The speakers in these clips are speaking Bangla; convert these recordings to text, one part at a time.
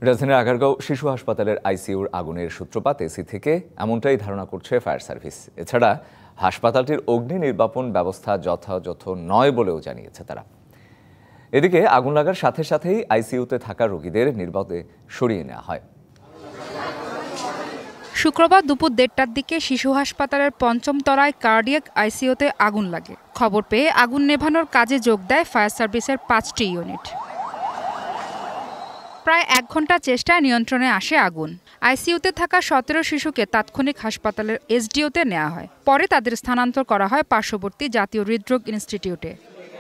রাজধানীর আগারগাঁও শিশু হাসপাতালের আইসিইউর আগুনের সূত্রপাত এসি থেকে, এমনটাই ধারণা করছে ফায়ার সার্ভিস। এছাড়া হাসপাতালটির অগ্নি নির্বাপন ব্যবস্থা যথাযথ নয় বলেও জানিয়েছে তারা। এদিকে আগুন লাগার সাথে সাথেই আইসিইউতে থাকা রোগীদের নিরাপদে সরিয়ে নেওয়া হয়। শুক্রবার দুপুর 1:30টার দিকে শিশু হাসপাতালের 5ম তলায় কার্ডিয়াক আইসিইউতে আগুন লাগে। খবর পেয়ে আগুন নেভানোর কাজে যোগ দেয় ফায়ার সার্ভিসের 5টি ইউনিট। প্রায় 1 ঘন্টা চেষ্টায় নিয়ন্ত্রণে আসে আগুন। আইসিইউতে থাকা 17 শিশুকে তাৎক্ষণিক হাসপাতালের এসডিওতে নেওয়া হয়। পরে তাদের স্থানান্তর করা হয় পার্শ্ববর্তী জাতীয় হৃদরোগ ইনস্টিটিউটে।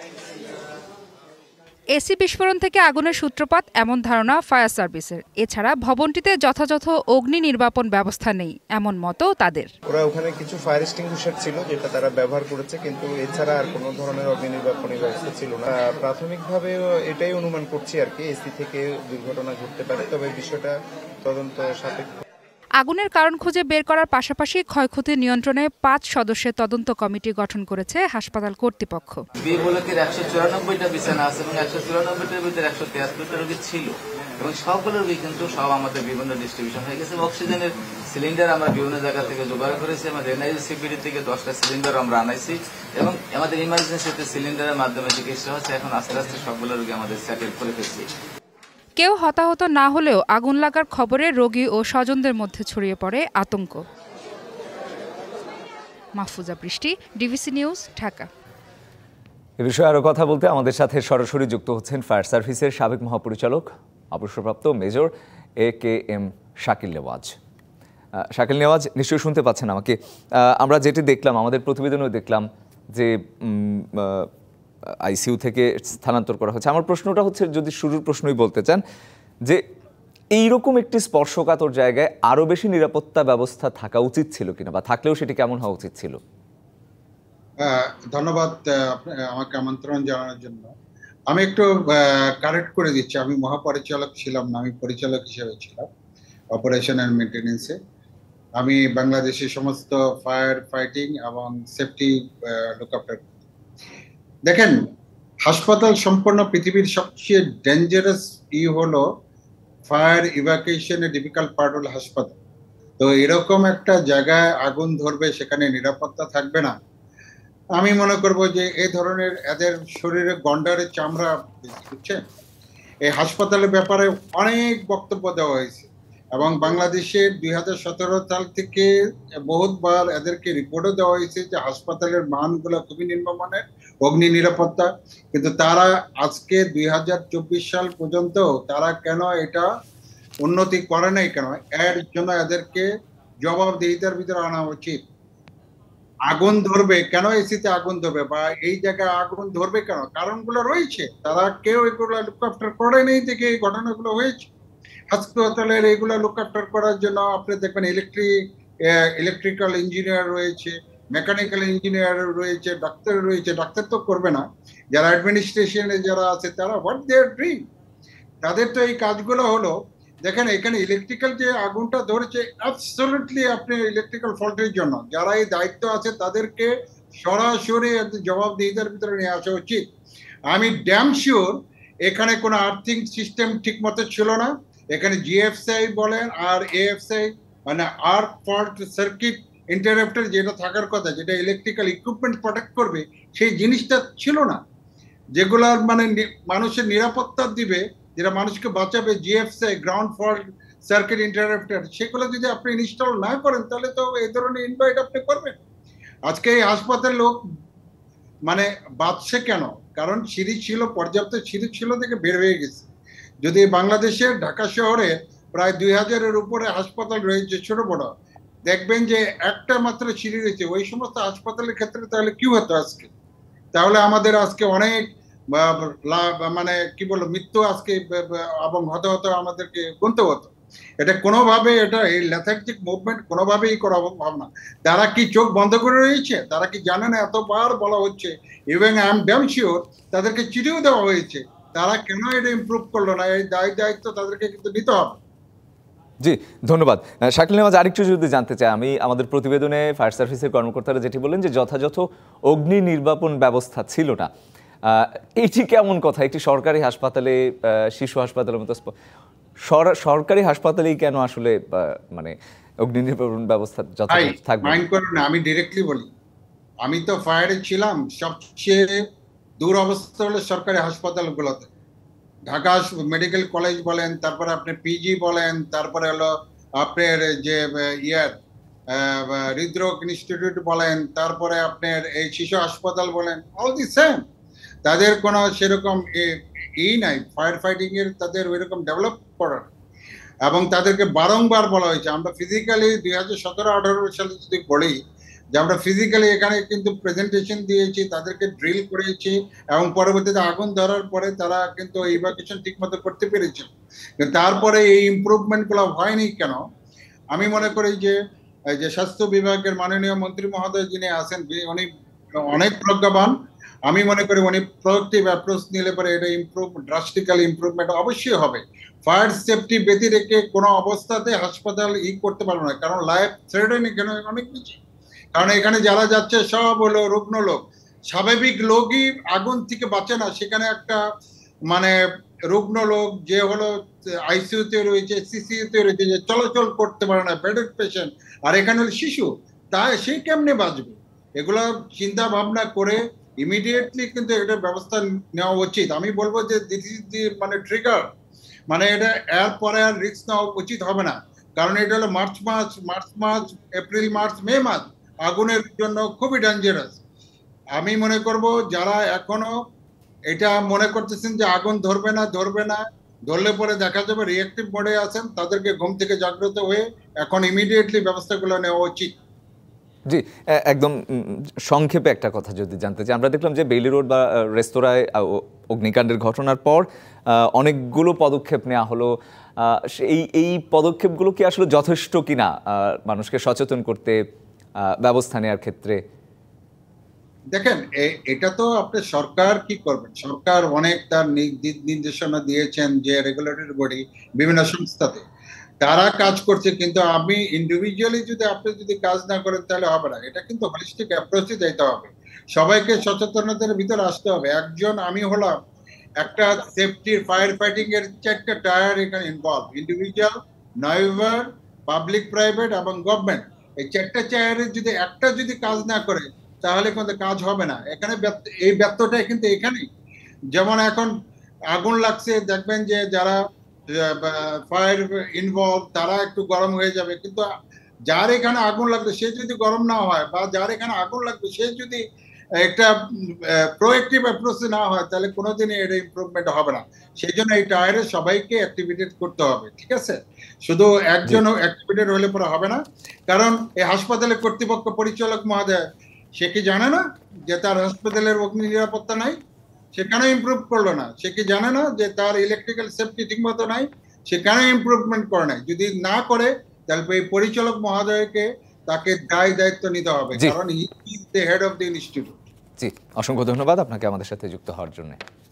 এসি বিস্ফোরণ থেকে আগুনের সূত্রপাত এমন ধারণা ফায়ার সার্ভিসের। এছাড়া ভবনটিতে যথাযথ অগ্নি নির্বাপন ব্যবস্থা নেই এমন মতও তাদের। ওরা ওখানে কিছু ফায়ার এক্সটিংগুইশার ছিল যেটা তারা ব্যবহার করেছে, কিন্তু এছাড়া আর কোনো ধরনের অগ্নি নির্বাপনের ব্যবস্থা ছিল না। প্রাথমিকভাবে এটাই অনুমান করছি আর কি, এসি থেকে দুর্ঘটনা ঘটতে পারে, তবে বিষয়টা তদন্ত সাপেক্ষ। আগুনের কারণ খুঁজে বের করার পাশাপাশি ক্ষয়ক্ষতি নিয়ন্ত্রণে 5 সদস্যের তদন্ত কমিটি গঠন করেছে হাসপাতাল কর্তৃপক্ষ। বি ব্লকের 194টা বিছানা আছে এবং 194টার ভিতরে 173টা রোগী ছিল এবং সবগুলো রোগী কিন্তু সব আমাদের বিভিন্ন ডিস্ট্রিবিউশন হয়ে গেছে। অক্সিজেনের সিলিন্ডার আমরা বিভিন্ন জায়গা থেকে জোগাড় করেছি। আমাদের এনআইসিপিডি থেকে 10টা সিলিন্ডার আমরা আনাইছি এবং আমাদের ইমার্জেন্সিতে সিলিন্ডারের মাধ্যমে চিকিৎসা হচ্ছে। এখন আস্তে আস্তে সবগুলো রোগী আমাদের সেটেল করে ফেলছি। কেউ হতাহত না হলেও আগুন লাগার খবরে রোগী ও স্বজনদের মধ্যে ছড়িয়ে পড়ে আতঙ্ক। মাহফুজা বৃষ্টি, ডিবিসি নিউজ, ঢাকা। এ বিষয়ে আরও কথা বলতে আমাদের সাথে সরাসরি যুক্ত হচ্ছেন ফায়ার সার্ভিসের সাবেক মহাপরিচালক, অবসরপ্রাপ্ত মেজর AKM শাকিল নেওয়াজ। শাকিল নেওয়াজ, নিশ্চয়ই শুনতে পাচ্ছেন আমাকে? আমরা যেটি দেখলাম, আমাদের প্রতিবেদনেও দেখলাম যে আইসিইউ থেকে স্থানান্তর করা হচ্ছে। আমার প্রশ্নটা হচ্ছে, যদি শুরুর প্রশ্নই বলতে চান, যে এইরকম একটি স্পর্শকাতর জায়গায় আরও বেশি নিরাপত্তা ব্যবস্থা থাকা উচিত ছিল কিনা, বা থাকলেও সেটি কেমন হওয়া উচিত ছিল? ধন্যবাদ আমাকে আমন্ত্রণ জানানোর জন্য। আমি একটু কারেক্ট করে দিচ্ছি, আমি মহাপরিচালক ছিলাম না, আমি পরিচালক হিসেবে ছিলাম অপারেশন অ্যান্ড মেনটেন্যান্সে। আমি বাংলাদেশের সমস্ত ফায়ার ফাইটিং এবং সেফটি লুক আফটার। দেখেন, হাসপাতাল সম্পন্ন পৃথিবীর সবচেয়ে ডেঞ্জারাস হলো ফায়ার ইভাকুয়েশনের ডিফিকাল্ট পার্ট হলো হাসপাতাল। তো এরকম একটা জায়গায় আগুন ধরবে, সেখানে নিরাপত্তা থাকবে না। আমি মনে করব যে এই ধরনের এদের শরীরে গন্ডারের চামড়া, বুঝছেন? এই হাসপাতালের ব্যাপারে অনেক বক্তব্য দেওয়া হয়েছে এবং বাংলাদেশের 2017 সাল থেকে বহুতবার এদেরকে রিপোর্টও দেওয়া হয়েছে যে হাসপাতালের মানগুলো খুবই নিম্নমানের, অগ্নি নিরাপত্তা। কিন্তু তারা আজকে 2024 সাল পর্যন্ত তারা কেন এটা উন্নতি করে নাই, কেন? এর জন্য এদেরকে জবাবদিহিতার ভিতরে আনা উচিত। আগুন ধরবে কেন, এসিতে আগুন ধরবে বা এই জায়গায় আগুন ধরবে কেন, কারণগুলো রয়েছে। তারা কেউ এগুলো লুক আফটার করে নেই থেকে এই ঘটনাগুলো হয়েছে। হাসপাতালের এগুলো লুক আফটার করার জন্য আপনি দেখবেন ইলেকট্রিক্যাল ইঞ্জিনিয়ার রয়েছে, মেকানিক্যাল ইঞ্জিনিয়ার রয়েছে, ডাক্তার রয়েছে। ডাক্তার তো করবে না, যারা অ্যাডমিনিস্ট্রেশনে যারা আছে তারা হোয়াট দেয়ার ড্রিম, তাদের তো এই কাজগুলো হলো। দেখেন, এখানে ইলেকট্রিক্যাল যে আগুনটা ধরেছে, অ্যাবসলিউটলি আপনি ইলেকট্রিক্যাল ফল্টের জন্য যারা এই দায়িত্ব আছে তাদেরকে সরাসরি জবাবদিহিতার ভিতরে নিয়ে আসা উচিত। আমি ড্যাম শিওর এখানে কোনো আর্থিং সিস্টেম ঠিক মতো ছিল না। এখানে জিএফসিআই বলেন আর এএফসিআই, মানে আর্ক ফল্ট সার্কিট ইন্টারাপ্টার যেটা থাকার কথা, যেটা ইলেকট্রিক্যাল ইকুইপমেন্ট প্রোটেক্ট করবে, সেই জিনিসটা ছিল না। যেগুলার মানে মানুষের নিরাপত্তা দিবে, যেটা মানুষকে বাঁচাবে, GFCI ground fault circuit interrupter, সেগুলো যদি আপনি ইনস্টল না করেন তাহলে তো এই ধরনের ইনভাইট আপনি করবেন। আজকে এই হাসপাতাল লোক মানে বাঁচছে কেন? কারণ সিঁড়ি ছিল, পর্যাপ্ত সিঁড়ি ছিল থেকে বের হয়ে গেছে। যদি বাংলাদেশের ঢাকা শহরে প্রায় 2000-এর উপরে হাসপাতাল রয়েছে ছোট বড়, দেখবেন যে একটা মাত্র সিঁড়ি রয়েছে। ওই সমস্ত হাসপাতালের ক্ষেত্রে তাহলে কি হতো আজকে? তাহলে আমাদের আজকে অনেক মানে কি বলবো, মৃত্যু আজকে এবং হতাহত আমাদেরকে গুনতে হতো। এটা কোনোভাবে, এটা এই লেথার্জিক মুভমেন্ট কোনোভাবেই করা সম্ভব না। তারা কি চোখ বন্ধ করে রয়েছে? তারা কি জানে না? এতবার বলা হচ্ছে, even I am damn sure তাদেরকে চিঠিও দেওয়া হয়েছে। তারা কেন এটা ইমপ্রুভ করলো না? এই দায়িত্ব তাদেরকে কিন্তু নিতে হবে। জি, ধন্যবাদ। শাকিল নেওয়াজ, আরেকটু যদি জানতে চাই আমি, আমাদের প্রতিবেদনে ফায়ার সার্ভিসের কর্মকর্তারা যেটি বললেন যে যথাযথ অগ্নি নির্বাপন ব্যবস্থা ছিল না, এটি কেমন কথা? একটি সরকারি হাসপাতালে, শিশু হাসপাতালের মতো সরকারি হাসপাতালেই কেন আসলে মানে অগ্নি নির্বাপন ব্যবস্থা যথাযথ থাকবে? মাইন্ড করুন না, আমি ডিরেক্টলি বলি, আমি তো ফায়ারে ছিলাম। সবচেয়ে দুরবস্থা হলো সরকারি হাসপাতালগুলোতে। ঢাকা মেডিকেল কলেজ বলেন, তারপরে আপনি পিজি বলেন, তারপরে হলো আপনার যে হৃদরোগ ইনস্টিটিউট বলেন, তারপরে আপনার এই শিশু হাসপাতাল বলেন, অল দি সেম। তাদের কোনো সেরকম নাই, ফায়ার ফাইটিং এর তাদের ওইরকম ডেভেলপ করার। এবং তাদেরকে বারংবার বলা হয়েছে, আমরা ফিজিক্যালি 2017-18 সালে যদি বলি যে আমরা ফিজিক্যালি এখানে কিন্তু প্রেজেন্টেশন দিয়েছি, তাদেরকে ড্রিল করেছি, এবং পরবর্তীতে আগুন ধরার পরে তারা কিন্তু ইভাকুয়েশন ঠিক মতো করতে পেরেছে। কিন্তু তারপরে এই ইমপ্রুভমেন্ট গুলো হয়নি কেন? আমি মনে করি যে স্বাস্থ্য বিভাগের মাননীয় মন্ত্রী মহোদয় যিনি আছেন, উনি অনেক প্রজ্ঞাবান। আমি মনে করি উনি প্রোঅ্যাক্টিভ অ্যাপ্রোচ নিলে পরে এটা ড্রাস্টিক্যাল ইমপ্রুভমেন্ট অবশ্যই হবে। ফায়ার সেফটি ব্যতি রেখে কোনো অবস্থাতে হাসপাতাল করতে পারবে না, কারণ লাইফ থ্রেটেন এখানে অনেক বেশি। কারণ এখানে যারা যাচ্ছে সব হলো রুগ্ন লোক, স্বাভাবিক লোকই আগুন থেকে বাঁচে না। সেখানে একটা মানে রুগ্ন লোক যে হলো আইসিইউতে রয়েছে, সিসিইউতে রয়েছে, যে চলাচল করতে পারে না, বেডেড পেশেন্ট, আর এখানে হলো শিশু, তাই সে কেমনে বাঁচবে? এগুলো চিন্তা ভাবনা করে ইমিডিয়েটলি কিন্তু এটা ব্যবস্থা নেওয়া উচিত। আমি বলবো যে দিস ইজ দি মানে ট্রিগার, মানে এটা এরপরে আর রিস্ক নেওয়া উচিত হবে না। কারণ এটা হলো মার্চ মাস, এপ্রিল মার্চ, মে মাস আগুনের জন্য খুবই ডেঞ্জারাস। আমি মনে করব যারা এখনো এটা মনে করতেছেন যে আগুন ধরবে না, ধরলে পরে দেখা যাবে রিঅ্যাক্টিভ মোডে আছেন, তাদেরকে ঘুম থেকে জাগ্রত হয়ে এখন ইমিডিয়েটলি ব্যবস্থাগুলো নেওয়া উচিত। জি, একদম সংক্ষেপে একটা কথা যদি জানতে চাই, আমরা দেখলাম যে বেইলি রোড বা রেস্তোরাঁয় অগ্নিকাণ্ডের ঘটনার পর অনেকগুলো পদক্ষেপ নেওয়া হলো। এই পদক্ষেপগুলো কি আসলে যথেষ্ট কিনা মানুষকে সচেতন করতে, ব্যবস্থা নেওয়ার ক্ষেত্রে? দেখেন, এটা তো আপনার সরকার কি করবেন, সরকার অনেক তার নির্দেশনা দিয়েছেন যে রেগুলেটরি বডি বিভিন্ন সংস্থাতে তারা কাজ করছে, কিন্তু আমি ইন্ডিভিজুয়ালি যদি আপনি যদি কাজ না করেন তাহলে হবে না। এটা কিন্তু হলিস্টিক অ্যাপ্রোচে যেতে হবে, সবাইকে সচেতনতার ভিতরে আসতে হবে। আমি হলাম একটা সেফটির ফায়ার ফাইটিং এর 4টা টায়ার এখানে ইনভলভ, ইন্ডিভিজুয়াল, নাইভার, পাবলিক, প্রাইভেট এবং গভর্নমেন্ট। এই 4টা টায়ারের যদি একটা যদি কাজ না করে তাহলে কিন্তু কাজ হবে না। এখানে এই ব্যর্থটাই কিন্তু এখানেই। যেমন এখন আগুন লাগছে, দেখবেন যে যারা ফায়ার ইনভলভ তারা একটু গরম হয়ে যাবে, কিন্তু যার এখানে আগুন লাগবে সে যদি গরম না হয়, বা যার এখানে আগুন লাগবে সে যদি একটা প্রোঅ্যাক্টিভ অ্যাপ্রোচে না হয়, তাহলে কোনোদিনই এটা ইমপ্রুভমেন্ট হবে না। সেই জন্য এই টায়ারে সবাইকে অ্যাক্টিভেটেড করতে হবে, ঠিক আছে? শুধু একজন অ্যাক্টিভেটেড হলে পরে হবে না। কারণ এই হাসপাতালের কর্তৃপক্ষ পরিচালক মহোদয় সে কি জানে না যে তার হাসপাতালের অগ্নি নিরাপত্তা নাই? সে কেন ইমপ্রুভ করলো না? সে কি জানে না যে তার ইলেকট্রিক্যাল সেফটি ঠিক মতো নাই? সে কেন ইমপ্রুভমেন্ট করে নাই? যদি না করে তাহলে এই পরিচালক মহোদয়কে তাকে দায়িত্ব নিতে হবে, কারণ he is the head of the institute. জি, অসংখ্য ধন্যবাদ আপনাকে আমাদের সাথে যুক্ত হওয়ার জন্য।